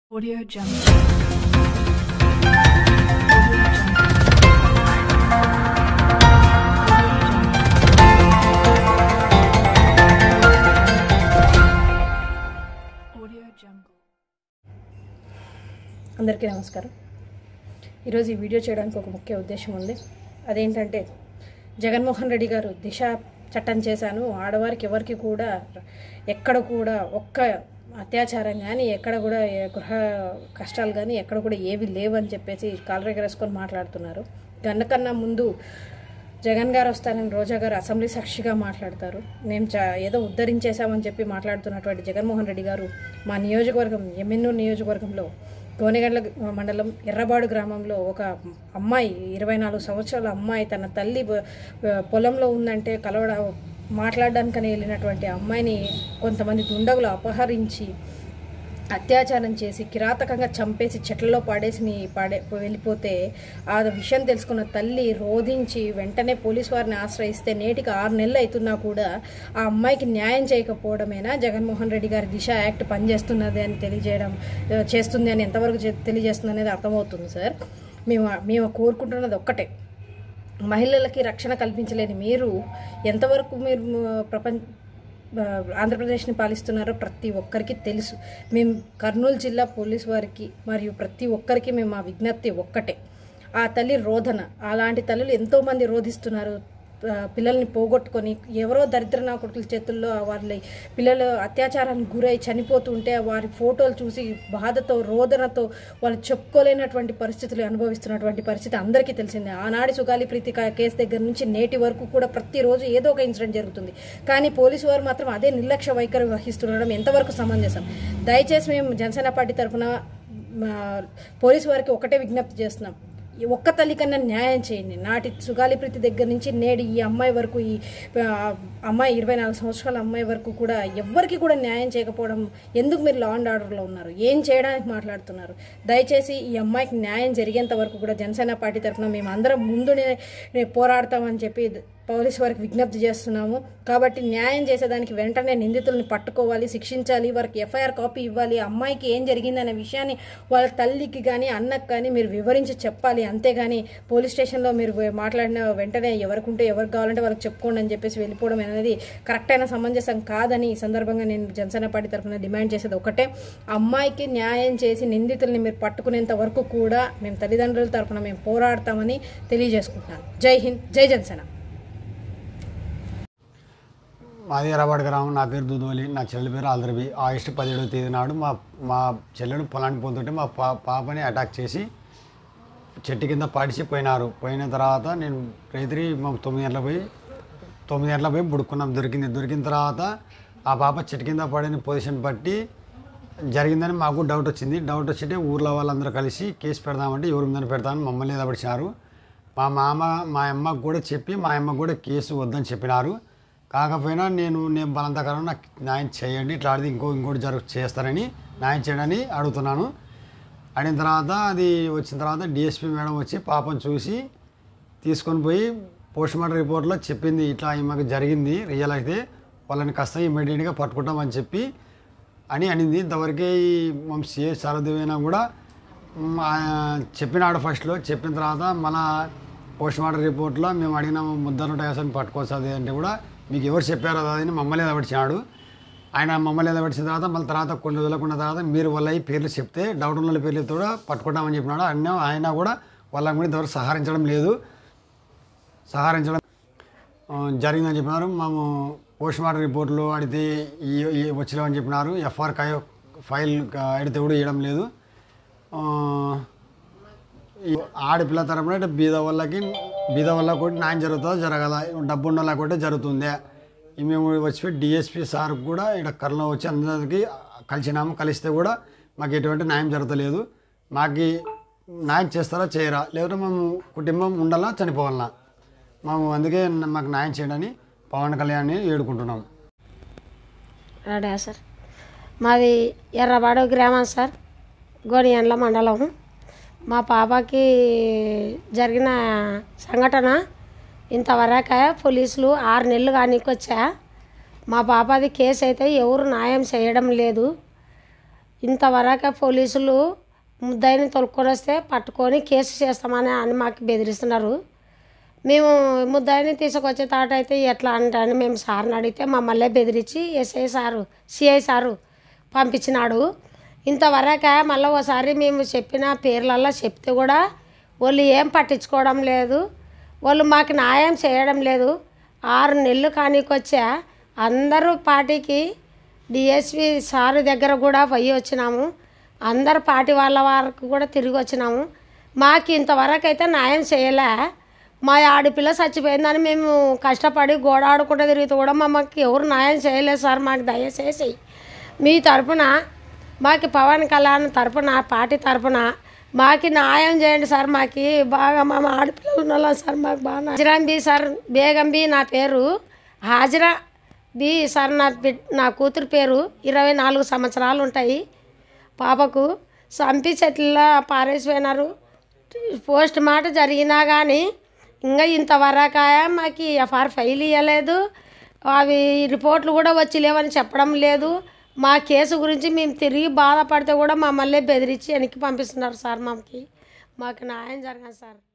Audio Jungle. Audio Jungle. అందరికీ నమస్కారం. ఈరోజు ఈ వీడియో చేయడానికి ఒక ముఖ్య ఉద్దేశం ఉంది. అదేంటంటే జగన్మోహన్ రెడ్డి గారు దిశ చట్టం చేశాను, ఆడవారికి ఎవరికి కూడా ఎక్కడ కూడా ఒక్క అత్యాచారం కానీ ఎక్కడ కూడా గృహ కష్టాలు కానీ ఎక్కడ కూడా ఏవి లేవని చెప్పేసి కాలర్ ఎగరేసుకొని మాట్లాడుతున్నారు. గన్నకన్నా ముందు జగన్ గారు వస్తారని రోజా గారు అసెంబ్లీ సాక్షిగా మాట్లాడతారు. మేము ఏదో ఉద్ధరించేశామని చెప్పి మాట్లాడుతున్నటువంటి జగన్మోహన్ రెడ్డి గారు మా నియోజకవర్గం ఎమ్మెన్నూరు నియోజకవర్గంలో గోనెగండ్ల మండలం ఎర్రబాడు గ్రామంలో ఒక అమ్మాయి 24 సంవత్సరాల అమ్మాయి తన తల్లి పొలంలో ఉందంటే మాట్లాడడానికని వెళ్ళినటువంటి అమ్మాయిని కొంతమంది దుండగులు అపహరించి అత్యాచారం చేసి కిరాతకంగా చంపేసి చెట్లలో వెళ్ళిపోతే ఆ విషయం తెలుసుకున్న తల్లి రోధించి వెంటనే పోలీసు వారిని ఆశ్రయిస్తే నేటికి 6 నెలలు అవుతున్నా కూడా ఆ అమ్మాయికి న్యాయం చేయకపోవడమేనా జగన్మోహన్ రెడ్డి గారి దిశ యాక్ట్ పనిచేస్తున్నది అని చేస్తుంది అని ఎంతవరకు తెలియజేస్తుంది అనేది అర్థమవుతుంది సార్. మేము కోరుకుంటున్నది ఒక్కటే, మహిళలకి రక్షణ కల్పించలేని మీరు ఎంతవరకు ఆంధ్రప్రదేశ్ని పాలిస్తున్నారో ప్రతి ఒక్కరికి తెలుసు. మేము కర్నూలు జిల్లా పోలీసు వారికి మరియు ప్రతి ఒక్కరికి మేము మా విజ్ఞప్తి ఒక్కటే, ఆ తల్లి రోదన. అలాంటి తల్లులు ఎంతోమంది రోధిస్తున్నారు. పిల్లల్ని పోగొట్టుకొని ఎవరో దరిద్ర నాకుల చేతుల్లో వాళ్ళ పిల్లలు అత్యాచారానికి గురై చనిపోతుంటే వారి ఫోటోలు చూసి బాధతో రోదనతో వాళ్ళు చెప్పుకోలేనటువంటి పరిస్థితులు అనుభవిస్తున్నటువంటి పరిస్థితి అందరికీ తెలిసిందే. ఆనాడు సుగాలి ప్రీతి కేసు దగ్గర నుంచి నేటి వరకు కూడా ప్రతిరోజు ఏదో ఒక ఇన్సిడెంట్ జరుగుతుంది. కానీ పోలీసు వారు మాత్రం అదే నిర్లక్ష్య వైఖరి వహిస్తుండడం ఎంతవరకు సమంజసం? దయచేసి మేము జనసేన పార్టీ తరఫున పోలీసు వారికి ఒకటే విజ్ఞప్తి చేస్తున్నాం, ఒక్క తల్లి కన్నా న్యాయం చేయండి. నాటి సుగాలి ప్రీతి దగ్గర నుంచి నేడు ఈ అమ్మాయి వరకు, ఈ అమ్మాయి 24 సంవత్సరాల అమ్మాయి వరకు కూడా ఎవ్వరికి కూడా న్యాయం చేయకపోవడం ఎందుకు? మీరు లా అండ్ ఆర్డర్లో ఉన్నారు, ఏం చేయడానికి మాట్లాడుతున్నారు? దయచేసి ఈ అమ్మాయికి న్యాయం జరిగేంత వరకు కూడా జనసేన పార్టీ తరఫున మేము అందరం ముందునే పోరాడతామని చెప్పి పోలీసు వారికి విజ్ఞప్తి చేస్తున్నాము. కాబట్టి న్యాయం చేసేదానికి వెంటనే నిందితులను పట్టుకోవాలి, శిక్షించాలి, వారికి ఎఫ్ఐఆర్ కాపీ ఇవ్వాలి. అమ్మాయికి ఏం జరిగిందనే విషయాన్ని వాళ్ళ తల్లికి కానీ అన్నకు కానీ మీరు వివరించి చెప్పాలి. అంతేగాని పోలీస్ స్టేషన్లో మీరు మాట్లాడిన వెంటనే ఎవరికి కావాలంటే వాళ్ళకి చెప్పుకోండి అని చెప్పేసి వెళ్ళిపోవడం అనేది కరెక్ట్ అయిన సమంజసం కాదని ఈ సందర్భంగా నేను జనసేన పార్టీ తరఫున డిమాండ్ చేసేది ఒకటే, అమ్మాయికి న్యాయం చేసి నిందితుల్ని మీరు పట్టుకునేంత వరకు కూడా మేము తల్లిదండ్రుల తరఫున మేము పోరాడతామని తెలియజేసుకుంటున్నాను. జై హింద్, జై జనసేన. మాది ఎర్రబాడు గ్రామం. నా పేరు దుదోలి, నా చెల్లెల పేరు ఆల్దరబి. ఆగస్టు 17వ తేదీ నాడు మా చెల్లెలు పొలానికి పోతుంటే మా పాపని అటాక్ చేసి చెట్టు కింద పోయినారు. పోయిన తర్వాత నేను రైతురి 9 గంటల పోయి బుడుక్కున్నాం. దొరికిన తర్వాత ఆ పాప చెట్టు కింద పడిన పొజిషన్ బట్టి జరిగిందని మాకు డౌట్ వచ్చింది. డౌట్ వచ్చింటే ఊర్లో వాళ్ళందరూ కలిసి కేసు పెడదామంటే ఎవరి మీద పెడతామని మమ్మల్ని నిలబడిచారు. మా అమ్మకు కూడా చెప్పి మా అమ్మకు కూడా కేసు వద్దని చెప్పినారు. కాకపోయినా నేను బలవంతకరం నాకు న్యాయం చేయండి, ఇట్లాంటిది ఇంకోటి చేస్తారని న్యాయం చేయడని అడుగుతున్నాను. అడిగిన తర్వాత అది వచ్చిన తర్వాత డిఎస్పీ మేడం వచ్చి పాపను చూసి తీసుకొని పోయి పోస్ట్మార్టం రిపోర్ట్లో చెప్పింది, ఇట్లా ఈమెకు జరిగింది, రియల్ అయితే వాళ్ళని కాస్త ఇమ్మీడియట్గా పట్టుకుంటామని చెప్పి అనింది. ఇంతవరకే మేము సిఏ సరదేవైనా కూడా చెప్పినాడు ఫస్ట్లో. చెప్పిన తర్వాత మళ్ళా పోస్ట్మార్టం రిపోర్ట్లో మేము అడిగిన ముద్దరు టైసన్ పట్టుకోవచ్చు అంటే కూడా మీకు ఎవరు చెప్పారో అదని మమ్మల్ని నిలబడిచాడు. ఆయన మమ్మల్ని నిలబడిచిన తర్వాత కొన్ని రోజులకున్న తర్వాత మీరు వాళ్ళ పేర్లు చెప్తే డౌట్ ఉన్న పేర్లతో కూడా పట్టుకుంటామని చెప్పినాడు. ఆయన కూడా వాళ్ళ గురించి ఎవరు సహకరించడం జరిగిందని చెప్పినారు. మేము పోస్ట్మార్టం రిపోర్ట్లో అడిగితే వచ్చలేమని చెప్పినారు. ఎఫ్ఆర్ ఫైల్ అడిగితే కూడా ఇవ్వడం లేదు. ఆడపిల్ల తరపున బీద వాళ్ళకి కూడా న్యాయం జరగదా, డబ్బు ఉన్న వాళ్ళకి కూడా జరుగుతుంది. మేము వచ్చిపోయి డిఎస్పీ సార్ కూడా ఇక్కడ కర్నూలు వచ్చి అందరికీ కలిస్తే కూడా మాకు ఎటువంటి న్యాయం జరగలేదు. మాకు న్యాయం చేస్తారా చేయరా, లేకపోతే మేము కుటుంబం ఉండాలా చనిపోవాలన్నా, అందుకే మాకు న్యాయం చేయడని పవన్ కళ్యాణ్ని వేడుకుంటున్నాం. రాడా సార్, మాది ఎర్రబాడు గ్రామం సార్, గోనియండ్ల మండలం. మా పాపకి జరిగిన సంఘటన ఇంతవరకు పోలీసులు 6 నెలలు కానీకొచ్చా. మా పాపది కేసు అయితే ఎవరు న్యాయం చేయడం లేదు. ఇంతవరకు పోలీసులు ముద్దాయిని తొలుక్కొని వస్తే పట్టుకొని కేసు చేస్తామని అని మాకు బెదిరిస్తున్నారు. మేము ముద్దాయిని తీసుకొచ్చే తాట అయితే ఎట్లా అంటే మేము సార్ని అడిగితే మమ్మల్ని బెదిరించి ఎస్ఐ సారు సిఐ సారు పంపించినాడు. ఇంతవరకు మళ్ళీ ఒకసారి మేము చెప్పిన పేర్లల్లో చెప్తే కూడా వాళ్ళు ఏం పట్టించుకోవడం లేదు, వాళ్ళు మాకు న్యాయం చేయడం లేదు. 6 నెలలు కానీకొచ్చా అందరూ పార్టీకి డిఎస్పి సారు దగ్గర కూడా పోయి వచ్చినాము, అందరు పార్టీ వాళ్ళ వరకు కూడా తిరిగి వచ్చినాము. మాకు ఇంతవరకు అయితే న్యాయం చేయలే. మా ఆడపిల్ల చచ్చిపోయిందని మేము కష్టపడి గోడ ఆడుకుంటూ తిరిగితే కూడా మాకు ఎవరు న్యాయం చేయలేదు సార్. మాకు దయచేసి మీ తరపున మాకు పవన్ కళ్యాణ్ తరపున పార్టీ తరపున మాకు న్యాయం చేయండి సార్. మాకు బాగా మా ఆడపిల్లలు ఉన్నాం సార్. మాకు బాగా హాజరా బి సార్, బేగం బి నా పేరు, హాజరా బి సార్ నా కూతురు పేరు. 24 సంవత్సరాలు ఉంటాయి పాపకు. చంపి చెట్ల పారేసిపోయినారు. పోస్ట్ మార్టం జరిగినా కానీ ఇంకా ఇంతవరకు మాకు ఎఫ్ఐఆర్ ఫైల్ ఇవ్వలేదు, అవి రిపోర్ట్లు కూడా వచ్చి లేవని చెప్పడం లేదు. మా కేసు గురించి మేము తిరిగి బాధపడితే కూడా మమ్మల్ని బెదిరించి వెనక్కి పంపిస్తున్నారు సార్. మాకు న్యాయం జరగదు సార్.